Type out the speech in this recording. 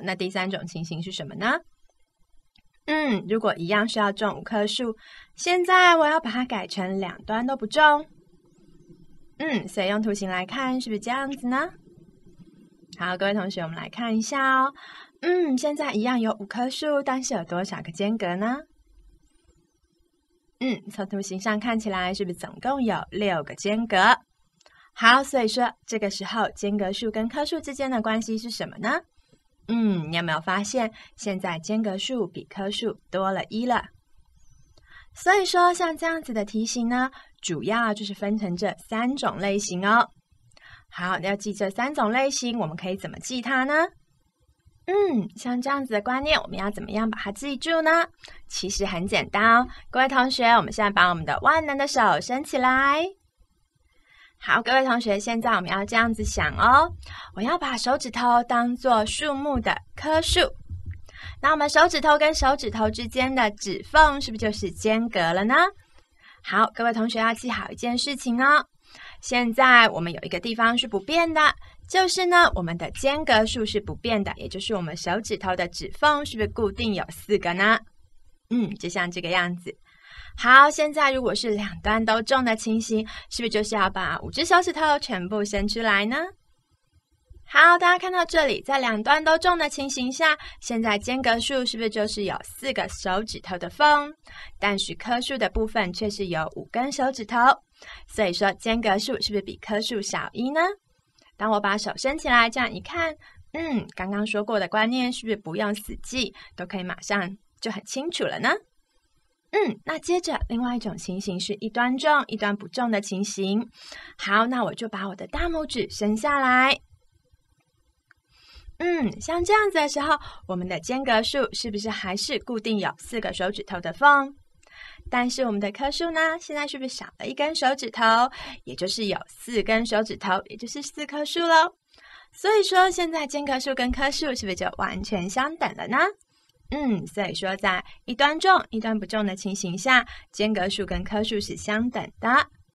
那第三种情形是什么呢？如果一样是要种5棵树，现在我要把它改成两端都不种。所以用图形来看，是不是这样子呢？好，各位同学，我们来看一下哦。现在一样有5棵树，但是有多少个间隔呢？从图形上看起来，是不是总共有6个间隔？好，所以说这个时候间隔数跟棵数之间的关系是什么呢？你有没有发现，现在间隔数比棵数多了1了？所以说，像这样子的题型呢，主要就是分成这3种类型哦。好，要记这3种类型，我们可以怎么记它呢？像这样子的观念，我们要怎么样把它记住呢？其实很简单哦。各位同学，我们现在把我们的万能的手伸起来。好，各位同学，现在我们要这样子想哦，我要把手指头当作树木的棵数，那我们手指头跟手指头之间的指缝是不是就是间隔了呢？好，各位同学要记好一件事情哦，现在我们有一个地方是不变的，就是呢，我们的间隔数是不变的，也就是我们手指头的指缝是不是固定有4个呢？就像这个样子。好，现在如果是两端都种的情形，是不是就是要把5只手指头全部伸出来呢？好，大家看到这里，在两端都种的情形下，现在间隔数是不是就是有4个手指头的缝？但是棵数的部分却是有5根手指头，所以说间隔数是不是比棵数小1呢？当我把手伸起来，这样一看，刚刚说过的观念是不是不用死记，都可以马上就很清楚了呢？那接着另外一种情形是一端种一端不种的情形。好，那我就把我的大拇指伸下来。像这样子的时候，我们的间隔数是不是还是固定有4个手指头的缝？但是我们的棵数呢，现在是不是少了1根手指头？也就是有4根手指头，也就是4棵树咯。所以说现在间隔数跟棵数是不是就完全相等了呢？所以说在一端种一端不种的情形下，间隔数跟棵数是相等的。